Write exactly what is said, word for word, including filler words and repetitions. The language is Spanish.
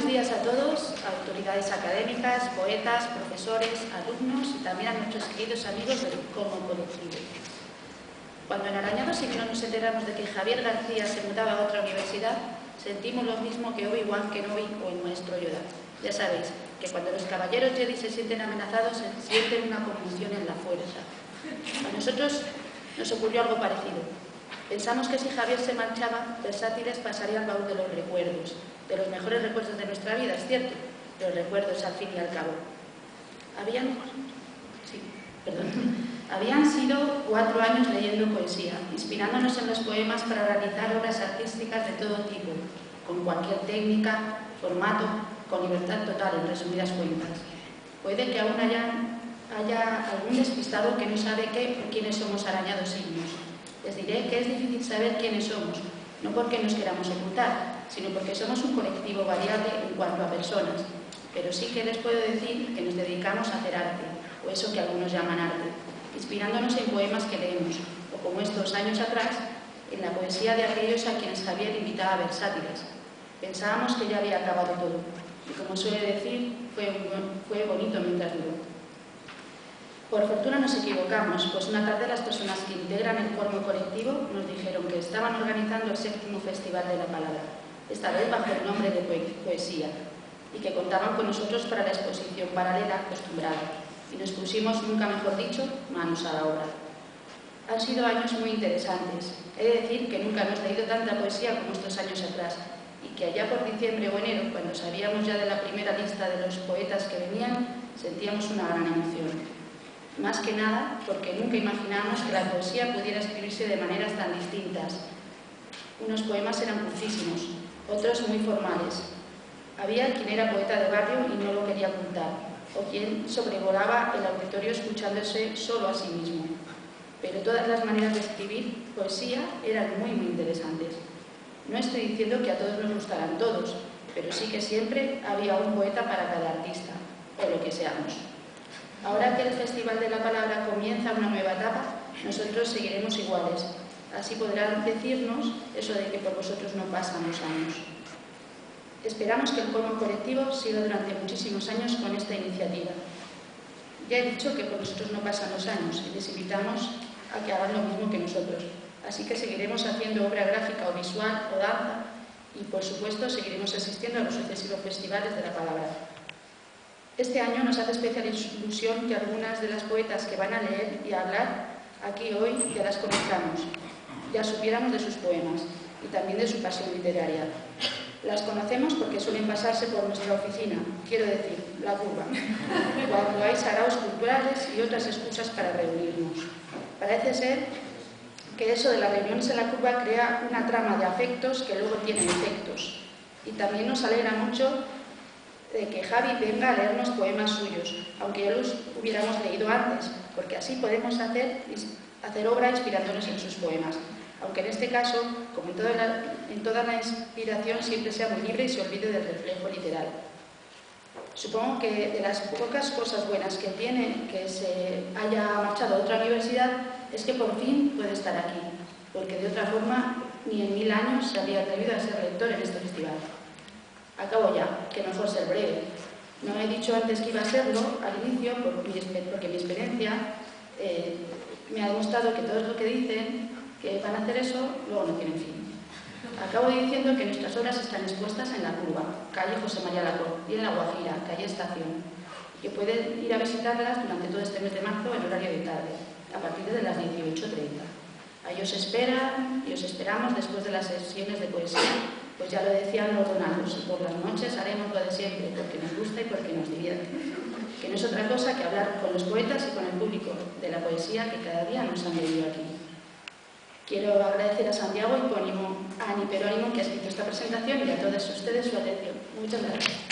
días a todos, autoridades académicas, poetas, profesores, alumnos y también a nuestros queridos amigos del Como Colectivo. Cuando en Arañado Siglo nos enteramos de que Javier García se mudaba a otra universidad, sentimos lo mismo que Obi-Wan Kenobi o el maestro Yoda. Ya sabéis que cuando los caballeros Jedi se sienten amenazados, se sienten una convulsión en la fuerza. A nosotros nos ocurrió algo parecido. Pensamos que si Javier se marchaba, Versátiles pasaría al baúl de los recuerdos, de los mejores recuerdos de nuestra vida, es cierto, los recuerdos al fin y al cabo. Habían, sí, perdón, habían sido cuatro años leyendo poesía, inspirándonos en los poemas para realizar obras artísticas de todo tipo, con cualquier técnica, formato, con libertad total, en resumidas cuentas. Puede que aún haya, haya algún despistado que no sabe qué o quiénes somos Arañados Siglos. Les diré que es difícil saber quiénes somos, no porque nos queramos ocultar, sino porque somos un colectivo variable en cuanto a personas. Pero sí que les puedo decir que nos dedicamos a hacer arte, o eso que algunos llaman arte, inspirándonos en poemas que leemos, o como estos años atrás, en la poesía de aquellos a quienes Javier invitaba a Versátiles. Pensábamos que ya había acabado todo, y como suele decir, fue, fue bonito mientras duró. Por fortuna nos equivocamos, pues una tarde las personas que integran el Como Colectivo nos dijeron que estaban organizando el séptimo Festival de la Palabra, esta vez bajo el nombre de Poesía, y que contaban con nosotros para la exposición paralela acostumbrada, y nos pusimos, nunca mejor dicho, manos a la obra. Han sido años muy interesantes. He de decir que nunca hemos leído tanta poesía como estos años atrás, y que allá por diciembre o enero, cuando sabíamos ya de la primera lista de los poetas que venían, sentíamos una gran emoción. Más que nada porque nunca imaginamos que la poesía pudiera escribirse de maneras tan distintas. Unos poemas eran curtísimos, otros muy formales. Había quien era poeta de barrio y no lo quería ocultar, o quien sobrevolaba el auditorio escuchándose solo a sí mismo. Pero todas las maneras de escribir poesía eran muy, muy interesantes. No estoy diciendo que a todos nos gustaran todos, pero sí que siempre había un poeta para cada artista, o lo que seamos. Ahora que el Festival de la Palabra comienza una nueva etapa, nosotros seguiremos iguales. Así podrán decirnos eso de que por vosotros no pasan los años. Esperamos que el Como Colectivo siga durante muchísimos años con esta iniciativa. Ya he dicho que por nosotros no pasan los años y les invitamos a que hagan lo mismo que nosotros. Así que seguiremos haciendo obra gráfica o visual o danza y, por supuesto, seguiremos asistiendo a los sucesivos festivales de la palabra. Este año nos hace especial ilusión que algunas de las poetas que van a leer y a hablar aquí hoy ya las conozcamos, ya supiéramos de sus poemas y también de su pasión literaria. Las conocemos porque suelen pasarse por nuestra oficina, quiero decir, la curva, cuando hay saraos culturales y otras excusas para reunirnos. Parece ser que eso de las reuniones en la curva crea una trama de afectos que luego tienen efectos. Y también nos alegra mucho de que Javi venga a leernos poemas suyos, aunque ya los hubiéramos leído antes, porque así podemos hacer, hacer obra inspirándonos en sus poemas, aunque en este caso, como en toda, la, en toda la inspiración, siempre sea muy libre y se olvide del reflejo literal. Supongo que de las pocas cosas buenas que tiene que se haya marchado a otra universidad es que por fin puede estar aquí, porque de otra forma ni en mil años se habría atrevido a ser lector en este festival. Acabo ya, que mejor ser breve. No he dicho antes que iba a serlo al inicio porque mi experiencia eh, me ha demostrado que todos lo que dicen que van a hacer eso, luego no tienen fin. Acabo diciendo que nuestras obras están expuestas en la Curva, calle José María Lacor, y en la Guajira, calle Estación, y que pueden ir a visitarlas durante todo este mes de marzo en horario de tarde, a partir de las dieciocho treinta. Ahí os esperan y os esperamos después de las sesiones de poesía. Pues ya lo decían los donados, por las noches haremos lo de siempre, porque nos gusta y porque nos divierte. Que no es otra cosa que hablar con los poetas y con el público de la poesía que cada día nos han venido aquí. Quiero agradecer a Santiago Hipónimo, a Ani Perónimo, que ha escrito esta presentación, y a todos ustedes su atención. Muchas gracias.